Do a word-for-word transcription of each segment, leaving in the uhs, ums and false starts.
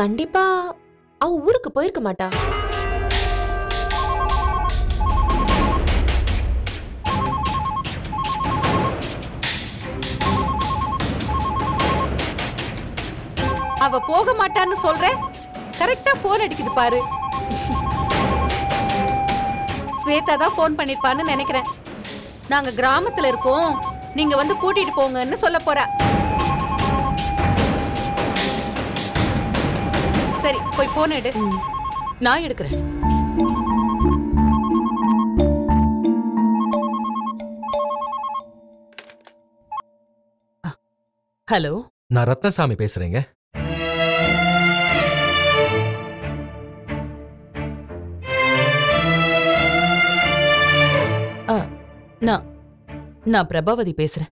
கண்டிப்பா அவ ஊருக்கு போயிருக்க மாட்டா. அவ போக மாட்டான்னு சொல்ற, கரெக்டா போன் அடிக்குது பாரு. ஸ்வேதா தான் போன் பண்ணிருப்பான்னு நினைக்கிறேன். நாங்க கிராமத்துல இருக்கோம், நீங்க வந்து கூட்டிட்டு போங்கன்னு சொல்ல போறா. சரி, போய் போன் எடு. நான் எடுக்கிறேன். ஹலோ, நான் ரத்னசாமி பேசுறேங்க. நான் நான் பிரபாவதி பேசுறேன்.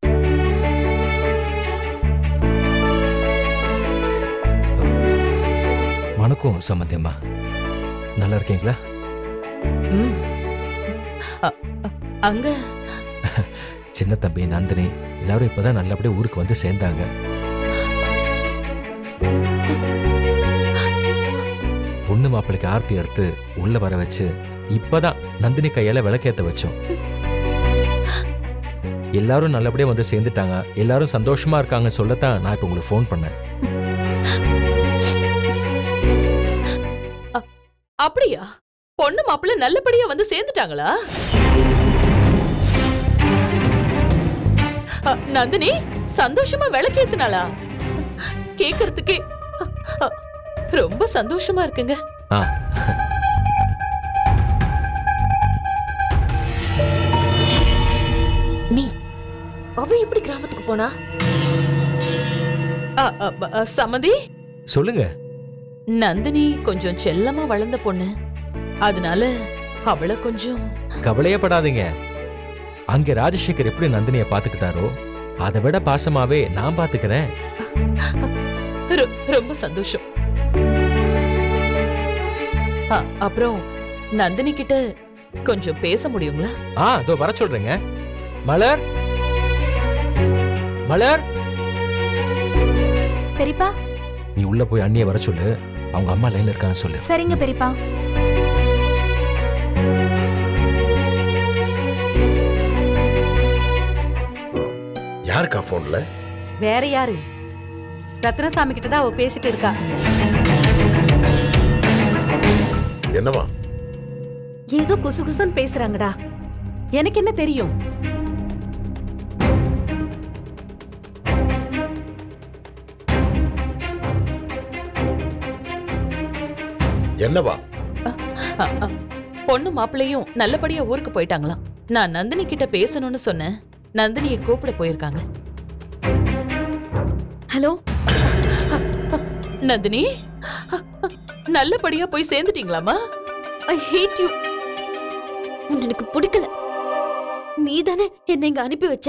வணக்கம் சம்மந்தி அம்மா, நல்லா இருக்கீங்களா? அங்க சின்ன தம்பி நந்தினி எல்லாரும் இப்பதான் நல்லபடியா ஊருக்கு வந்து சேர்ந்தாங்க. பொண்ணு மாப்பிளைக்கு ஆர்த்தி எடுத்து உள்ள வர வச்சு இப்பதான் நந்தினி கையால விளக்கேத்த வச்சோம். எல்லாரும் நல்லபடியா வந்து சேர்ந்துட்டாங்க, எல்லாரும் சந்தோஷமா இருக்காங்க சொல்லத்தான் நான் இப்ப உங்களுக்கு ஃபோன் பண்ணேன். அப்படியா? பொண்ணு மாப்பிள்ள நல்லபடியா வந்து சேர்ந்துட்டாங்களா? நந்தினி சந்தோஷமா விளக்கேத்துனாளா? கேக்குறதுக்கே ரொம்ப சந்தோஷமா இருக்குங்க. நீ அவ எப்படி கிராமத்துக்கு போனா? சமதி சொல்லுங்க. நந்தினி கொஞ்சம் செல்லமா வளர்ந்த பொண்ணு, அதனால அவளை கொஞ்சம். கவலையே படாதீங்க, அங்க ராஜசேகர் எப்படி நந்தினிய பாத்துக்கிட்டாரோ அதை விட பாசமாவே நான் பாத்துக்கிறேன். ரொம்ப சந்தோஷம். அப்புறம் நந்தினி கிட்ட கொஞ்சம் பேச முடியுங்களா? ஆ, இதோ வர சொல்றேங்க. மலர், மலர். பெரியப்பா, நீ உள்ள போய் அண்ணிய வர சொல்லு, அவங்க அம்மா லைன்ல இருக்கான்னு சொல்லு. சரிங்க பெரியப்பா. யாருக்கா போன்ல? வேற யாரு? ரத்னசாமி கிட்ட தான் அவ பேசிட்டு இருக்கா. என்னவா? ஏதோ குசு குசுன்னு பேசுறாங்கடா, எனக்கு என்ன தெரியும்? என்னவா? பொண்ணு மாப்பிள்ளையும் நல்லபடியா ஊருக்கு போயிட்டாங்களாம். நான் நந்தினி கிட்ட பேசணும்னு சொன்னேன், நந்தினியை கூப்பிட போயிருக்காங்க. ஹலோ நந்தினி, நல்லபடியா போய் சேர்ந்துட்டீங்களாமா? ஐ ஹேட் யூ. எனக்கு பிடிக்கல. நீ தானே என்ன இங்க அனுப்பி வச்ச.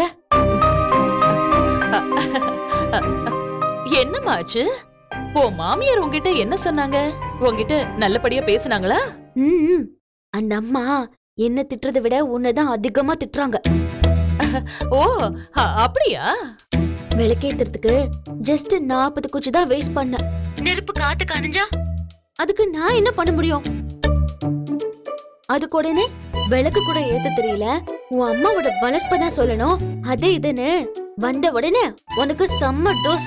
என்னம்மா ஆச்சு? ஓ மாமியார் உங்ககிட்ட என்ன சொன்னாங்க? உங்ககிட்ட நல்லபடியா பேசுனாங்களா? ம், அந்த அம்மா என்ன திட்டுறதை விட உன்னதான் அதிகமா திட்டுறாங்க. ஓ அப்படியா? விளக்கேத்துறதுக்கு ஜஸ்ட் நாற்பது குச்சி தான் வேஸ்ட் பண்ண. நெருப்பு காத்து கணிஞ்சா அதுக்கு நான் என்ன பண்ண முடியும்? அதுக்கு உடனே விளக்கு கூட ஏத்த தெரியல, உன் அம்மாவோட வளர்ப்பதான் சொல்லணும், அதே இதுன்னு வந்த உடனே உனக்கு செம்ம டோஸ்.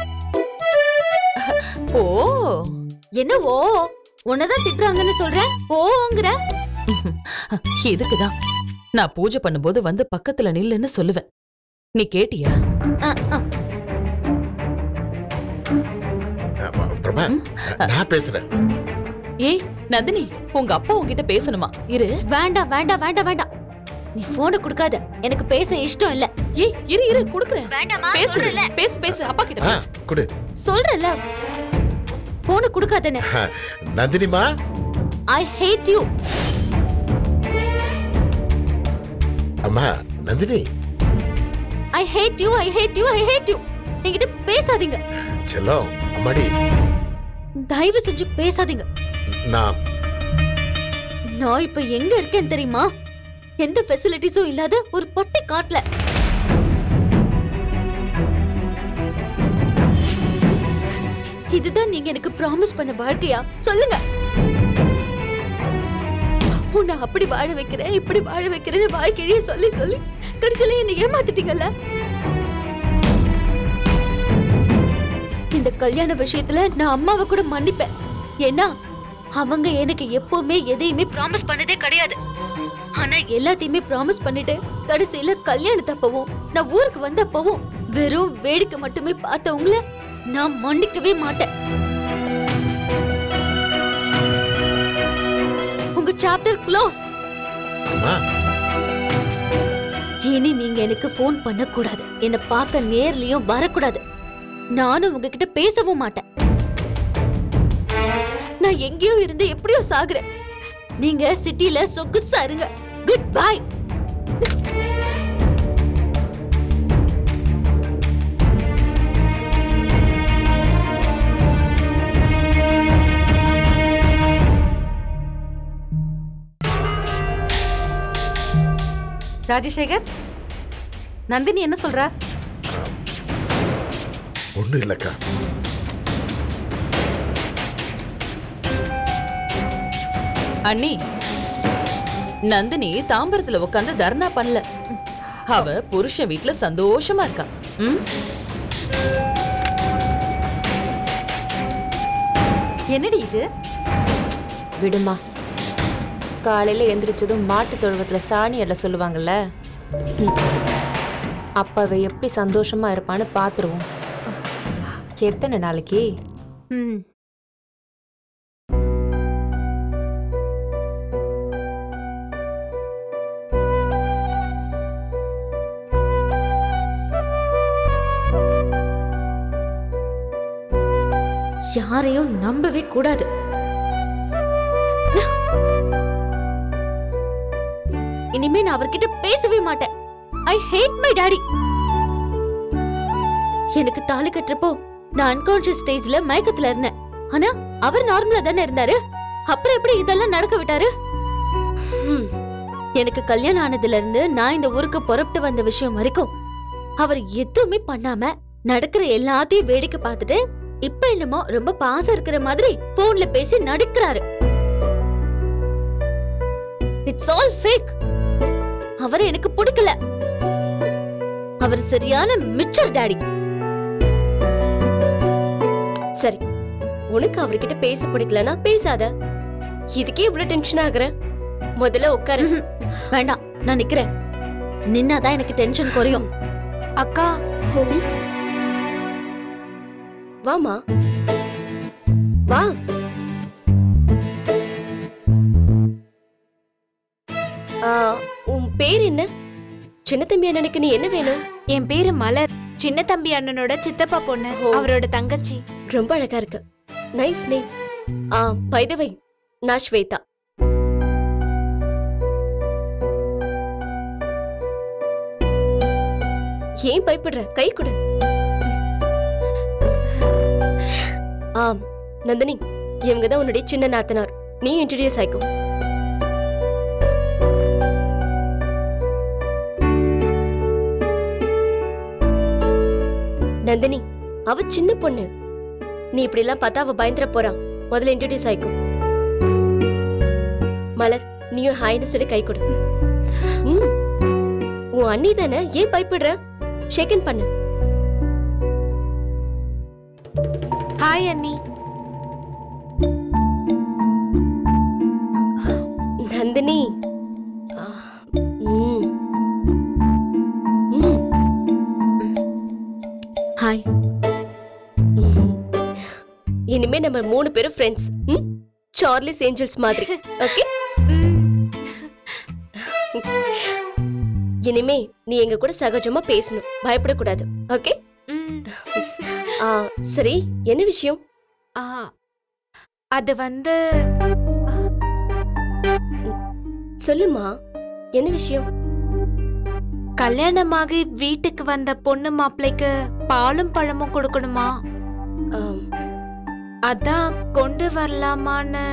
ஓ என்னவோ உன்னதான் திட்டுறாங்கன்னு சொல்ற, போங்கற. இதுக்குதான் நான் பூஜை பண்ணும்போது வந்து பக்கத்துல நில்லுன்னு சொல்லுவேன். நீ கேட்டியா? பிரபா, நான் பேசுறேன். ஏய் நந்தினி, உங்க அப்பா உன்கிட்ட பேசணுமா? இரு. வேண்டாம் வேண்டாம் வேண்டாம் வேண்டாம், நீ போனை குடுக்காத, எனக்கு பேச இஷ்டம் இல்ல. ஏய் இரு இரு, குடுக்குறேன். வேண்டாமா? பேசு பேசு பேசு, அப்பா கிட்ட பேசு. குடு. சொல்றல, போனை குடுக்காதன்னு. நந்தினிமா, ஐ ஹேட் யூ. அம்மா Nandini, I hate you, I hate you, I hate you. என்கிட்ட பேசாதீங்க. செல்லம், அம்மாடி, தயவு செஞ்சு பேசாதீங்க. நான் நான் இப்ப எங்க இருக்கேன் தெரியுமா? எந்த ஃபெசிலிட்டிஸும் இல்லாத ஒரு பொட்டி காட்டுல. இதுதான் நீங்க எனக்கு ப்ராமிஸ் பண்ண வாழ்க்கையா? சொல்லுங்க. உன்னை அப்படி வாழ வைக்கிறேன், இப்படி வாழ வைக்கிறேன்னு வாய்க்கிழிய சொல்லி சொல்லி கடைசியில என்ன ஏமாத்திட்டீங்கல்ல. இந்த கல்யாண விஷயத்துல நான் அம்மாவை கூட மன்னிப்பேன். ஏன்னா அவங்க எனக்கு எப்பவுமே எதையுமே ப்ராமிஸ் பண்ணதே கிடையாது. ஆனா எல்லாத்தையுமே ப்ராமிஸ் பண்ணிட்டு கடைசியில கல்யாணத்தப்பவும் நான் ஊருக்கு வந்தப்பவும் வெறும் வேடிக்கை மட்டுமே பார்த்தவங்கள நான் மன்னிக்கவே மாட்டேன். உங்க சாப்டர் க்ளோஸ். இனி நீங்க எனக்கு போன் பண்ண கூடாது, என்ன பார்க்க நேர்லயும் வரக்கூடாது. நானும் உங்ககிட்ட பேசவும் மாட்டேன். நான் எங்கேயோ இருந்து எப்படியோ சாகுறேன். நீங்க சிட்டில சொகுசா இருங்க. Good bye. ராஜசேகர், நந்தினி என்ன சொல்றா? ஒண்ணு இல்லக்கா. அண்ணி, நந்தினி தாம்பரத்துல உட்காந்து தர்ணா பண்ணல. அவ புருஷன் வீட்டுல சந்தோஷமா இருக்கா. ம்? என்னடி இது? விடுமா, காலையில எந்திரிச்சதும் மாட்டு தொழுவத்துல சாணி எல்லாம் சொல்லுவாங்கல்ல, அப்ப அவ எப்படி சந்தோஷமா இருப்பான்னு பாத்துருவோம். எத்தனை நாளைக்கு? ம். யாரையும் நம்பவே கூடாது. இனிமே நான் அவர்கிட்ட பேசவே மாட்டேன். I hate my daddy. எனக்கு தாலி கட்டுறப்போ நான் அன்கான்ஷியஸ் ஸ்டேஜ்ல மயக்கத்துல இருந்தேன். ஆனா அவர் நார்மலா தானே இருந்தாரு. அப்புறம் எப்படி இதெல்லாம் நடக்க விட்டாரு? எனக்கு கல்யாணம் ஆனதுல இருந்து நான் இந்த ஊருக்கு புறப்பட்டு வந்த விஷயம் வரைக்கும் அவர் எதுவுமே பண்ணாம நடக்கிற எல்லாத்தையும் வேடிக்கை பார்த்துட்டு இப்ப என்னமோ ரொம்ப பாசம் இருக்கிற மாதிரி போன்ல பேசி நடிக்கிறாரு. It's all fake. அவர் எனக்கு பிடிக்கல. அவர் சரியான மிச்சர் டாடி. சரி, உனக்கு அவர்கிட்ட பேச பிடிக்கலனா பேசாத. இதுக்கே இவ்வளவு டென்ஷன் ஆகுற? முதல்ல உட்காரு. வேண்டாம், நான் நிக்கிறேன். நின்னாதான் எனக்கு டென்ஷன் குறையும். அக்கா, வாமா, வா. உன் பேர் என்ன? சின்னத்தம்பி அண்ணனுக்கு நீ என்ன வேணும்? என் பேரு மலர். சின்னத்தம்பி அண்ணனோட சித்தப்பா பொண்ணு, அவரோட தங்கச்சி. ரொம்ப அழகா இருக்கு. Nice name. ஆ, பை தி வே, நான் ஸ்வேதா. ஏன் பயப்படுற? கை கொடு. ஆம், நந்தினி, இவங்க தான் உன்னுடைய சின்ன நாத்தனார். நீ இன்ட்ரோடியூஸ் ஆயிக்கோ. நந்தினி, அவ சின்ன பொண்ணு. நீ இப்படி எல்லாம் பார்த்தா அவ பயந்துட போறா. முதல்ல இன்ட்ரோடியூஸ் ஆயிக்கோ. மலர், நீயும் ஹாய்னு சொல்லி கை கொடு. உன் அண்ணி தானே, ஏன் பயப்படுற? ஷேக்கன் பண்ணு. ஹாய் அண்ணி. நந்தினி, ஹாய். இனிமே நம்ம மூணு பேரும் ஃப்ரெண்ட்ஸ். சார்லிஸ் ஏஞ்சல்ஸ் மாதிரி. ஓகே? இனிமே நீ எங்க கூட சகஜமா பேசணும், பயப்படக்கூடாது. ஓகே? சரி, என்ன விஷயம்? அது வந்து சொல்லுமா, என்ன விஷயம்? கல்யாணமாகி வீட்டுக்கு வந்த பொண்ணு மாப்பிள்ளைக்கு பாலும் பழமும் கொடுக்கணுமா? அதான் கொண்டு வரலாமான்னு.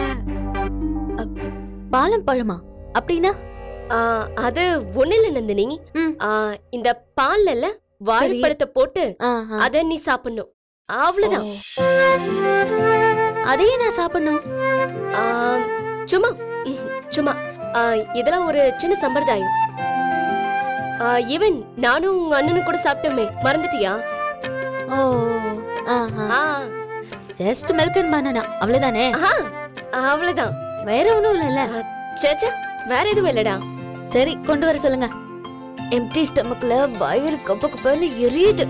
பாலம் பழமா அப்படின்னா? அது ஒண்ணு இல்ல நந்தினி. இந்த பால்ல வாழைப்பழத்தை போட்டு அத நீ சாப்பிடணும். அவ்வளவுதான். அதையே நான் சாப்பிடணும். ஆ, சும்மா ம், சும்மா ஆ, இதெல்லாம் ஒரு சின்ன சம்பிரதாயம். ஈவன் நானும் உங்க அண்ணனும் கூட சாப்பிட்டோமே, மறந்துட்டியா? Oh just milk and banana அவ்வளவுதானே? அவ்வளவுதான், வேற ஒண்ணும் இல்லைல்ல? சேச்சா வேற எதுவும் இல்லடா. சரி கொண்டு வர சொல்லுங்க. எம்டி ஸ்டமக்ல வயிறு கப்ப கப்பன்னு எரியுது.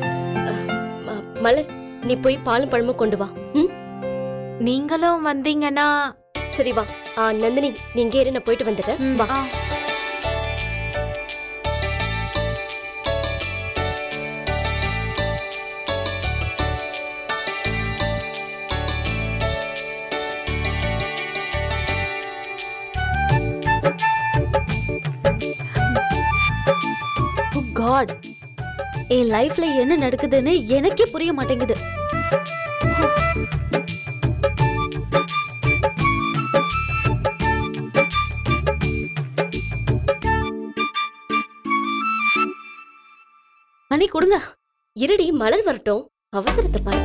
மலர், நீ போய் பாலும் பழமும் கொண்டு வா. நீங்களும் வந்தீங்கன்னா சரி வா. நந்தினி நீங்க ஏறு, நான் போயிட்டு வந்துடுறேன். வா. God, என் லைஃப்ல என்ன நடக்குதுன்னு எனக்கே புரிய மாட்டேங்குது. அண்ணி கொடுங்க. இருடி, மலர் வரட்டும், அவசரத்தை பாரு.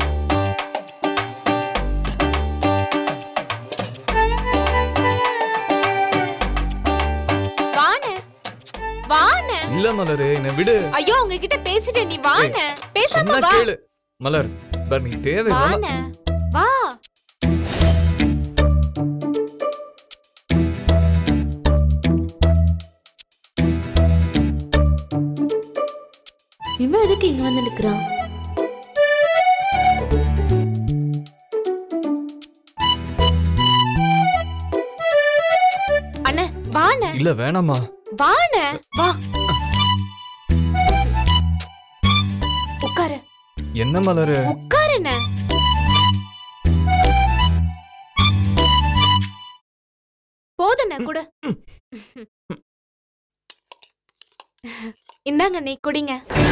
இல்ல மலரு, என்ன விடு. ஐயோ உங்ககிட்ட பேசிட்டே, நீ வாங்க. பேசாம வா. கேளு மலர், பர் நீ தேவை வாங்க. வா. இவன் எதுக்கு இங்க வந்து நிக்கிறான்? அண்ணே வாண்ணே. இல்ல வேணாமா. வாண்ணே வா. உட்காரு. என்ன மலரு? உட்காருண்ணே. போதுண்ணே கூட. இந்தாங்க நீ குடிங்க.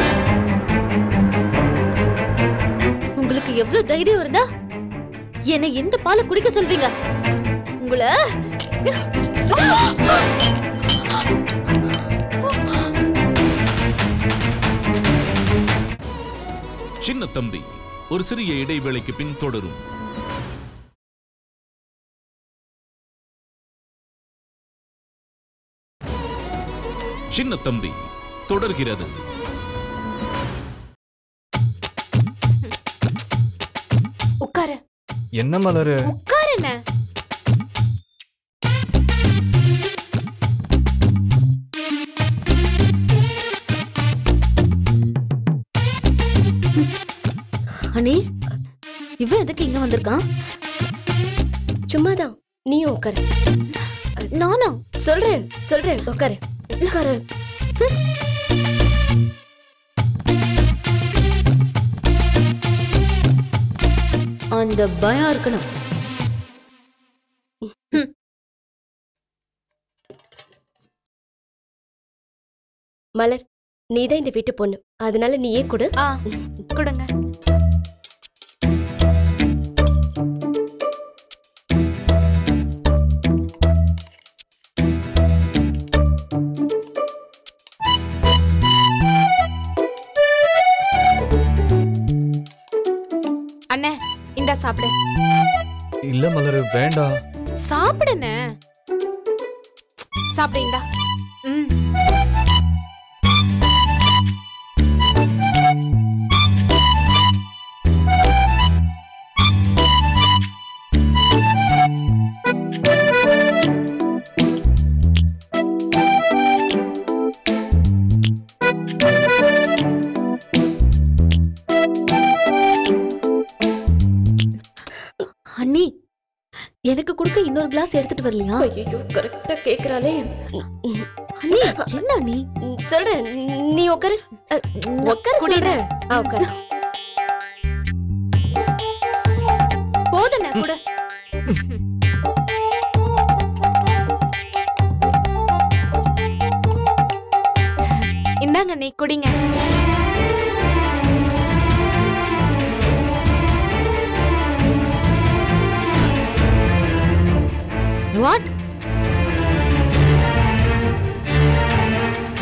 உங்களுக்கு எவ்வளவு தைரியம் இருந்தா என்னை இந்த பாலை குடிக்க சொல்வீங்க? உங்களை சின்னத்தம்பி ஒரு சிறிய இடைவேளைக்கு பின் தொடரும். சின்னத்தம்பி தொடர்கிறது. உட்காரு. என்ன மலரு? உட்காருண்ணே. அண்ணி, இவன் எதுக்கு இங்க வந்திருக்கான்? சும்மாதான், நீயும் உட்காரு. நானா? சொல்றேன் சொல்றேன் உட்காரு உட்காரு. அந்த பயம் இருக்கணும். மலர், நீதான் இந்த வீட்டு பொண்ணு, அதனால நீயே கொடு. ஆ கொடுங்க. அண்ணே இந்தா சாப்பிடு. இல்ல மலரு வேண்டாம். சாப்பிடுண்ணே. சாப்பிடு இந்தா. ம். அண்ணி, எனக்கு கொடுக்க இன்னொரு கிளாஸ் எடுத்துட்டு வரலையா? ஐயோ கரெக்டா கேக்குறாளே. அண்ணி என்ன அண்ணி? சொல்றேன், நீ உட்காரு. உட்காரு சொல்றேன். உட்காரு. போதுண்ணே கூட. இந்தாங்க நீ குடிங்க. What?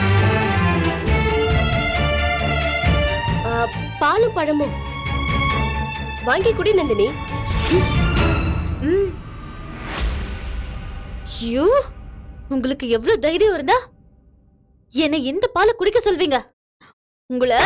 பாலும் பழமும். வாங்கி குடி நந்தினி. ஐயோ, உங்களுக்கு எவ்வளவு தைரியம் இருந்தா என்னை இந்த பாலை குடிக்க சொல்வீங்க? உங்களை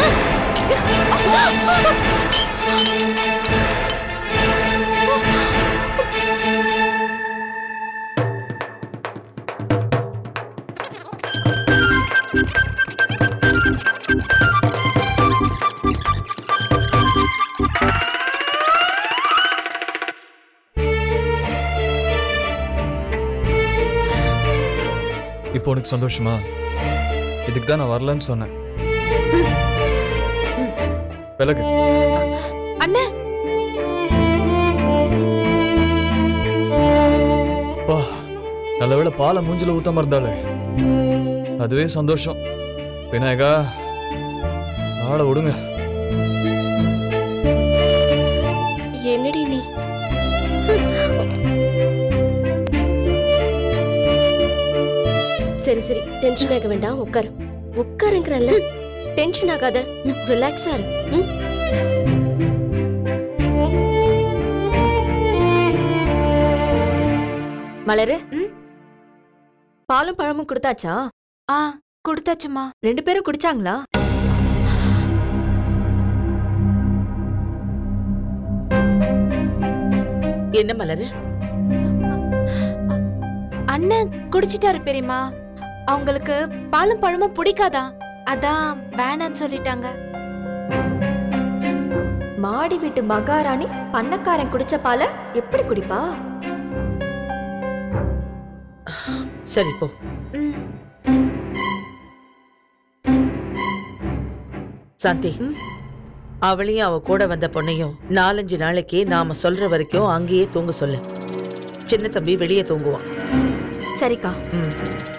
இப்போ உனக்கு சந்தோஷமா? இதுக்கு தான் நான் வரலன்னு சொன்னேன். விலகு. அண்ணே, பா, நல்லவேளை பாலை மூஞ்சில ஊத்தாம இருந்தாலே அதுவே சந்தோஷம். விநாயகா, ஆளை விடுங்க. என்னடி நீ? சரி சரி, டென்ஷன் ஆக வேண்டாம், உட்காரு. உட்காருங்கிறல்ல, டென்ஷன் ஆகாத, ரிலாக்ஸா இரு. மலரு, பாலும் பழமும் கொடுத்தாச்சா? ஆ கொடுத்தாச்சுமா. ரெண்டு பேரும் குடிச்சாங்களா? என்ன மலரு? அண்ணன் குடிச்சிட்டாரு பெரியம்மா. அவங்களுக்கு பாலும் பழமும் பிடிக்காதா, அதான் வேணான்னு சொல்லிட்டாங்க. மாடி வீட்டு மகாராணி பண்ணக்காரன் குடிச்ச பாலை எப்படி குடிப்பா? சரி போ. சாந்தி, அவளையும் அவ கூட வந்த பொண்ணையும் நாலஞ்சு நாளைக்கு நாம சொல்ற வரைக்கும் அங்கேயே தூங்க சொல்லு. சின்ன தம்பி வெளியே தூங்குவான். சரிக்கா. ம்.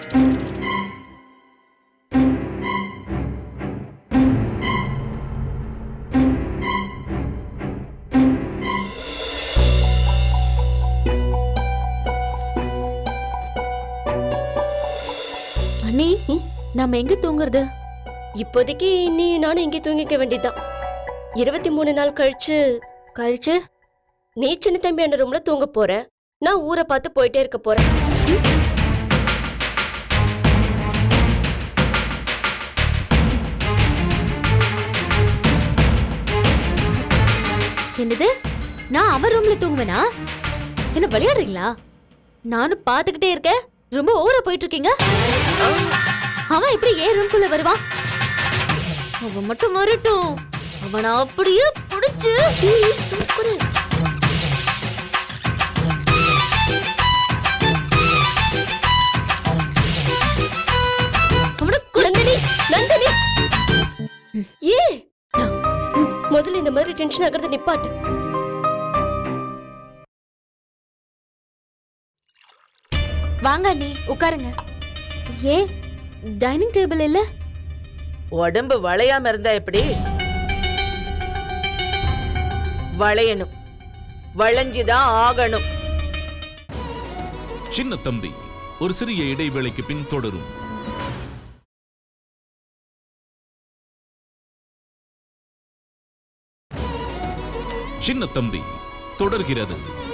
அண்ணி, நாம எங்க தூங்குறது? இப்போதைக்கு நீ நானும் இங்கே தூங்கிக்க வேண்டியதுதான். இருபத்தி மூணு நாள் கழிச்சு கழிச்சு நீ சின்ன தம்பி அந்த ரூம்ல தூங்க போற, நான் ஊரை பார்த்து போயிட்டே இருக்க போறேன். என்னது? நான் அவன் ரூம்ல தூங்குவேனா? என்ன விளையாடுறீங்களா? நானும் பாத்துக்கிட்டே இருக்கேன், ரொம்ப ஓவரா போயிட்டு இருக்கீங்க. அவன் எப்படி ஏன் ரூம்குள்ள வருவான்? அவன் மட்டும் வரட்டும், அவனை அப்படியே புடிச்சு சுக்குரு. நந்தினி, நந்தினி, ஏ முதல்ல இந்த மாதிரி டென்ஷன் ஆகிறத நிப்பாட்டு. வாங்க அண்ணி, உட்காருங்க. ஏ, டைனிங் டேபிள் இல்ல? உடம்பு வளையாம இருந்தா எப்படி? வளையணும், வளைஞ்சுதான் ஆகணும். சின்ன தம்பி ஒரு சிறிய இடைவேளைக்கு பின் தொடரும். சின்ன தம்பி தொடர்கிறது.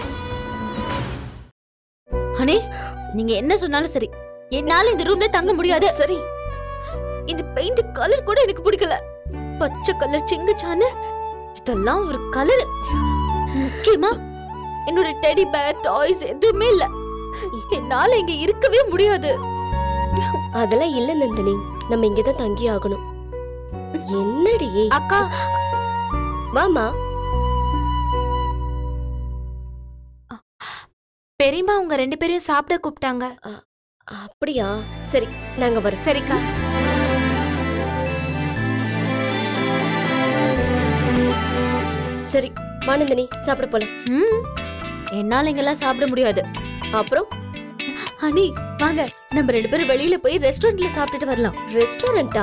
அண்ணே, நீங்க என்ன சொன்னாலும் சரி, என்னால இந்த ரூம்ல தங்க முடியாது. சரி, இந்த பெயிண்ட் கலர் கூட எனக்கு பிடிக்கல. பச்சை கலர் சிங்குச்சானு இதெல்லாம் ஒரு கலர். முக்கியமா என்னோட டெடி பேர் டாய்ஸ் எதுவுமே இல்ல. என்னால இங்க இருக்கவே முடியாது. அதெல்லாம் இல்ல நந்தினி, நம்ம இங்கதான் தங்கி ஆகணும். என்னடி அக்கா, வாமா. பெரியம்மா உங்க ரெண்டு பேரையும் சாப்பிட கூப்பிட்டாங்க. அப்படியா? சரி, நாங்க வரோம். சரிக்கா. சரி, மானந்தினி சாப்பிட போலாம். ம், என்னால இங்கெல்லாம் சாப்பிட முடியாது. அப்புறம் அனி, வாங்க நம்ம ரெண்டு பேரும் வெளியில போய் ரெஸ்டாரண்ட்ல சாப்பிட்டுட்டு வரலாம். ரெஸ்டாரண்டா?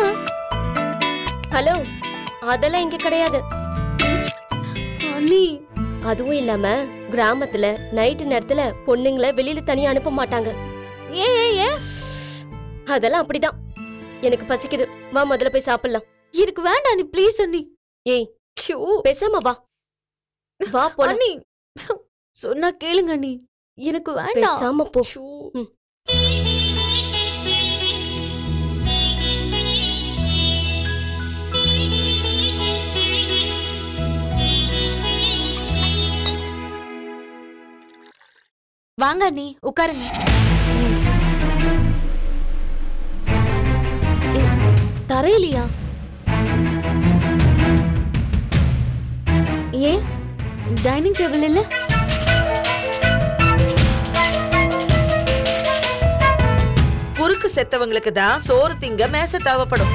ஹலோ, அதெல்லாம் இங்க கிடையாது. அனி, அதுவும் இல்லாம கிராமத்துல நைட்டு நேரத்துல பொண்ணுங்களை வெளியில தனியா அனுப்ப மாட்டாங்க. ஏ ஏ ஏ அதெல்லாம் அப்படிதான். எனக்கு பசிக்குது, வா முதல்ல போய் சாப்பிடலாம். எனக்கு வேண்டாம் நீ, ப்ளீஸ் அண்ணி. ஏய், பேசாம வா. வா போலாம். அண்ணி சொன்னா கேளுங்க அண்ணி, எனக்கு வேண்டாம். பேசாம போ. ம். வாங்க அண்ணி உட்காருங்க. தரையிலையா? ஏன் டைனிங் டேபிள் இல்ல? குறுக்கு செத்தவங்களுக்கு தான் சோறு திங்க மேச தேவைப்படும்.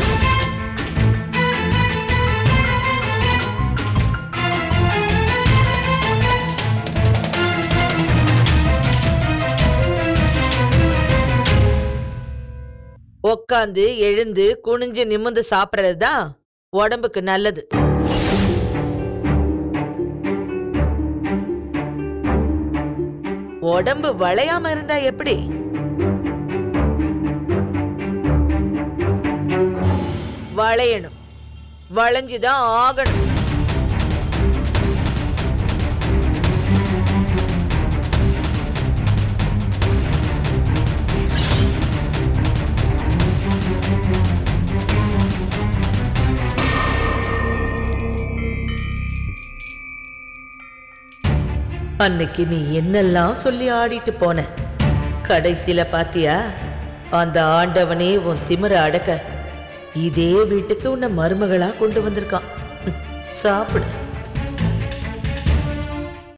உக்காந்து எழுந்து குனிஞ்சு நிமிந்து சாப்பிடுறது தான் உடம்புக்கு நல்லது. உடம்பு வளையாம இருந்தா எப்படி? வளையணும், வளைஞ்சுதான் ஆகணும். அன்னைக்கு நீ என்னெல்லாம் சொல்லி ஆடிட்டு போன, கடைசியில பாத்தியா? அந்த ஆண்டவனே உன் திமிர அடக்க இதே வீட்டுக்கு உன்னை மருமகளா கொண்டு வந்திருக்கான். சாப்பிடு.